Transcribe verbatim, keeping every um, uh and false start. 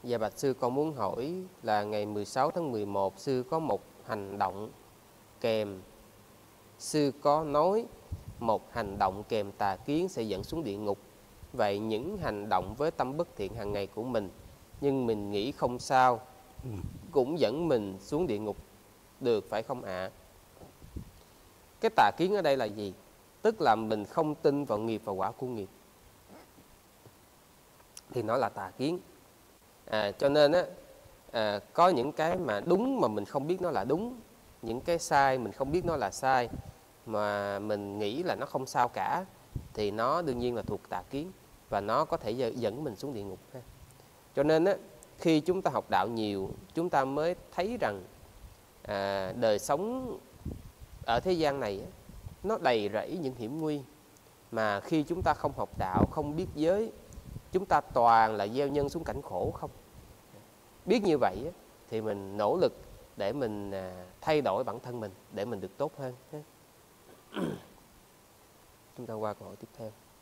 Dạ bạch sư, con muốn hỏi là ngày mười sáu tháng mười một sư có một hành động kèm, sư có nói một hành động kèm tà kiến sẽ dẫn xuống địa ngục. Vậy những hành động với tâm bất thiện hàng ngày của mình, nhưng mình nghĩ không sao, cũng dẫn mình xuống địa ngục được phải không ạ? À? Cái tà kiến ở đây là gì? Tức là mình không tin vào nghiệp và quả của nghiệp, thì nó là tà kiến. À, cho nên á, à, có những cái mà đúng mà mình không biết nó là đúng, những cái sai mình không biết nó là sai, mà mình nghĩ là nó không sao cả, thì nó đương nhiên là thuộc tà kiến, và nó có thể dẫn mình xuống địa ngục. Cho nên á, khi chúng ta học đạo nhiều, chúng ta mới thấy rằng à, đời sống ở thế gian này á, nó đầy rẫy những hiểm nguy, mà khi chúng ta không học đạo, không biết giới, chúng ta toàn là gieo nhân xuống cảnh khổ không. Biết như vậy thì mình nỗ lực để mình thay đổi bản thân mình để mình được tốt hơn. Chúng ta qua câu hỏi tiếp theo.